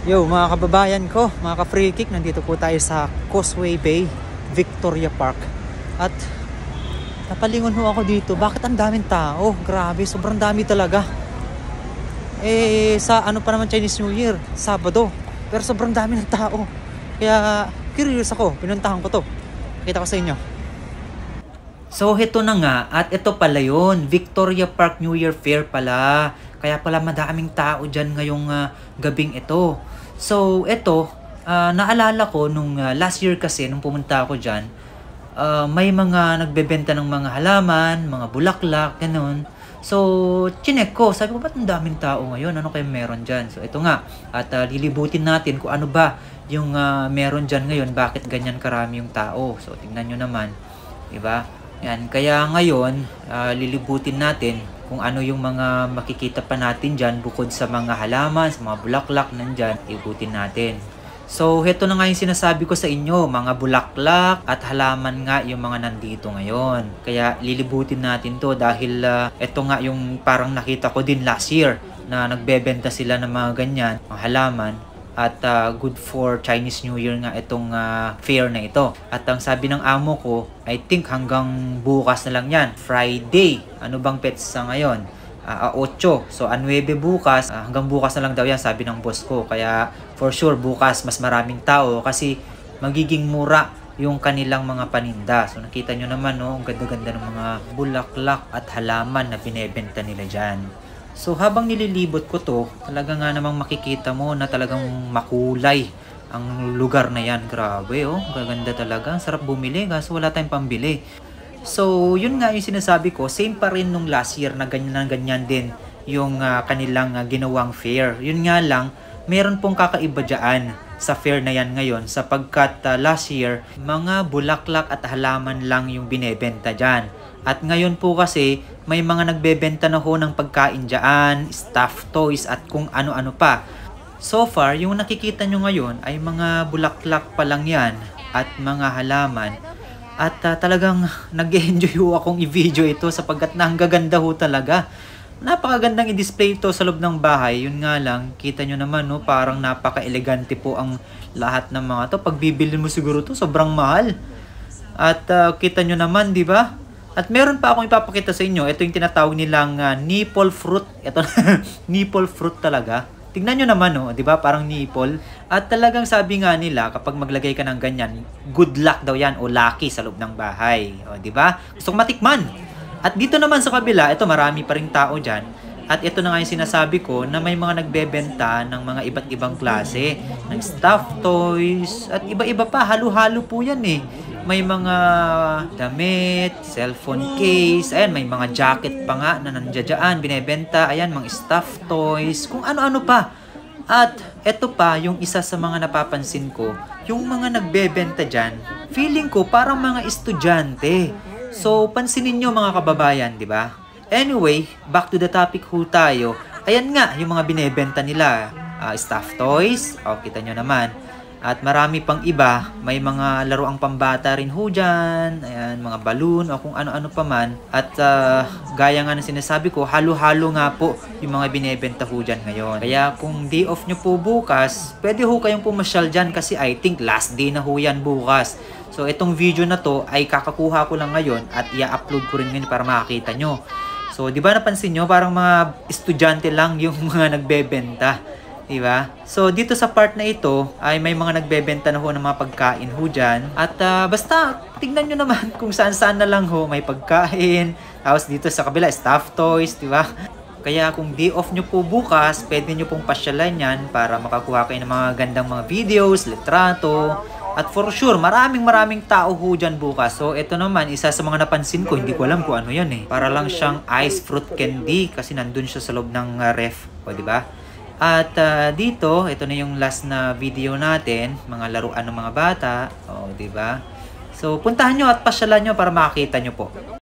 Yo mga kababayan ko, mga ka-free kick, nandito po tayo sa Causeway Bay, Victoria Park. At napalingon ho ako dito, bakit ang daming tao? Grabe, sobrang dami talaga. Sa ano pa naman Chinese New Year, Sabado. Pero sobrang dami ng tao. Kaya curious ako, pinuntahan ko to. Kita ko sa inyo. So ito na nga, at ito pala yun, Victoria Park New Year Fair pala. Kaya pala madaming tao dyan ngayong gabing ito. So ito, naalala ko nung last year kasi, nung pumunta ako dyan, may mga nagbebenta ng mga halaman, mga bulaklak, ganun. So, chinek ko. Sabi ko, ba't ang daming tao ngayon? Ano kayo meron dyan? So, ito nga. At lilibutin natin kung ano ba yung meron dyan ngayon. Bakit ganyan karami yung tao? So, tingnan nyo naman. Diba? Yan. Kaya ngayon, lilibutin natin kung ano yung mga makikita pa natin dyan bukod sa mga halaman, sa mga bulaklak nandyan. Libutin natin. So, heto na nga yung sinasabi ko sa inyo, mga bulaklak at halaman nga yung mga nandito ngayon. Kaya lilibutin natin to dahil ito nga yung parang nakita ko din last year na nagbebenta sila ng mga ganyan, mga halaman. At good for Chinese New Year nga itong fair na ito. At ang sabi ng amo ko, I think hanggang bukas na lang yan, Friday. Ano bang petsa ngayon? 8. So, 9 bukas. Hanggang bukas na lang daw yan, sabi ng boss ko. Kaya, for sure, bukas mas maraming tao kasi magiging mura yung kanilang mga paninda. So, nakita nyo naman, no, ang ganda-ganda ng mga bulaklak at halaman na binebenta nila dyan. So, habang nililibot ko to, talaga nga namang makikita mo na talagang makulay ang lugar na yan. Grabe, oh. Gaganda talaga. Sarap bumili, kaso wala tayong pambili. So, yun nga yung sinasabi ko, same pa rin nung last year na ganyan din yung kanilang ginawang fair. Yun nga lang, meron pong kakaiba dyan sa fair na yan ngayon sapagkat last year, mga bulaklak at halaman lang yung binebenta dyan. At ngayon po kasi, may mga nagbebenta na ho ng pagkain dyan, stuffed toys at kung ano-ano pa. So far, yung nakikita nyo ngayon ay mga bulaklak pa lang yan at mga halaman. At talagang nag-enjoy ho akong i-video ito sapagkat nanggaganda ho talaga. Napakagandang i-display ito sa loob ng bahay. Yun nga lang, kita nyo naman, no, parang napaka-elegante po ang lahat ng mga to. Pag bibili mo siguro to, sobrang mahal. At kita nyo naman, di ba? At meron pa akong ipapakita sa inyo. Ito yung tinatawag nilang nipple fruit. Ito, nipple fruit talaga. Tignan nyo naman, no? 'Di ba? Parang nipple. At talagang sabi nga nila, kapag maglagay ka ng ganyan, good luck daw yan o lucky sa loob ng bahay. O, 'di ba? Gusto kong matikman. At dito naman sa kabila, ito marami pa ring tao dyan. At ito na nga yung sinasabi ko na may mga nagbebenta ng mga iba't ibang klase. Ng stuffed toys. At iba-iba pa. Halo-halo po yan eh. May mga damit, cellphone case, ayan, may mga jacket pa nga na nandiyan, binebenta, ayan, mga stuffed toys, kung ano-ano pa. At eto pa, yung isa sa mga napapansin ko, yung mga nagbebenta dyan, feeling ko parang mga estudyante. So, pansinin nyo mga kababayan, di ba? Anyway, back to the topic ho tayo. Ayan nga, yung mga binebenta nila, stuffed toys, kita nyo naman. At marami pang iba, may mga laruang pambata rin ho dyan, ayan, mga balloon o kung ano-ano pa man. At gaya nga ng sinasabi ko, halo-halo nga po yung mga binebenta ho dyan ngayon. Kaya kung day off nyo po bukas, pwede ho kayong pumasyal dyan kasi I think last day na ho yan bukas. So itong video na to ay kakakuha ko lang ngayon at i-upload ko rin ngayon para makakita nyo. So di ba napansin nyo, parang mga estudyante lang yung mga nagbebenta. Diba? So, dito sa part na ito, ay may mga nagbebenta na ho ng mga pagkain ho dyan. At basta, tignan nyo naman kung saan-saan na lang ho, may pagkain. Tapos dito sa kabila, stuffed toys, diba? Kaya kung day off nyo po bukas, pwede nyo pong pasyalan yan para makakuha kayo ng mga gandang mga videos, litrato. At for sure, maraming tao ho dyan bukas. So, ito naman, isa sa mga napansin ko, hindi ko alam kung ano yan eh. Para lang siyang ice fruit candy kasi nandun siya sa loob ng ref. O, diba? At dito, ito na yung last na video natin, mga laruan ng mga bata, o, 'di ba? So, puntahan nyo at pasyalan nyo para makita nyo po.